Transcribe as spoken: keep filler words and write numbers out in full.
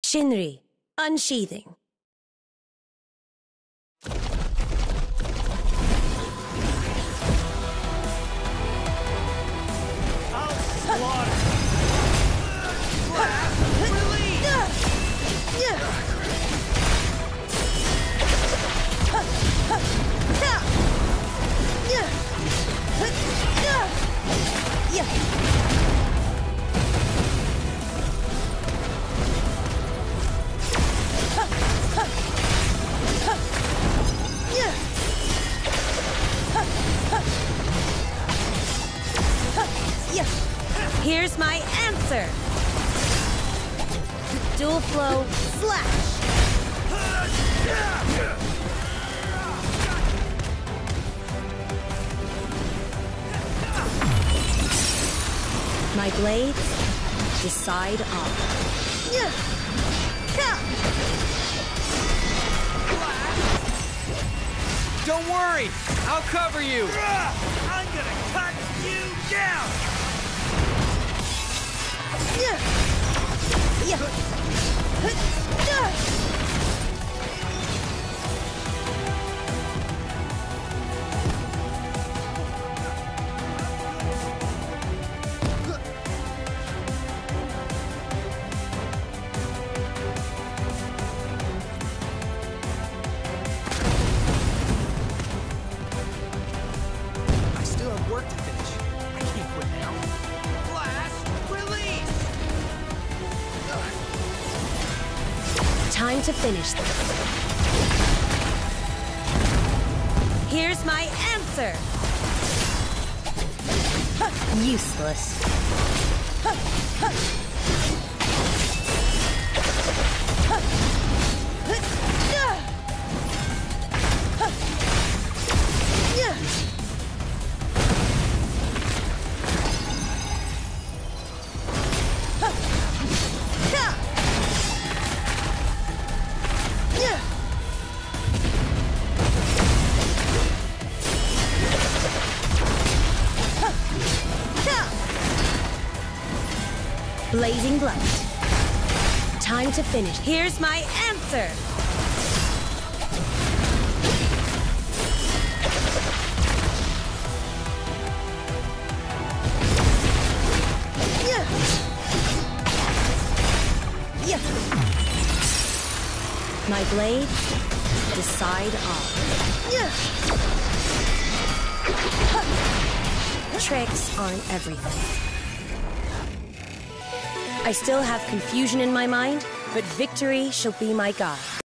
Shinri, unsheathing. I'll slaughter. Blast, release. Here's my answer. Dual flow slash. My blades decide on. Don't worry, I'll cover you. I'm gonna cut you down. I still have work to finish. I can't quit now. Blast, release. Time to finish this. Here's my answer. Useless. Blazing Blight. Time to finish. Here's my answer. My blades decide all. Tricks aren't everything. I still have confusion in my mind, but victory shall be my guide.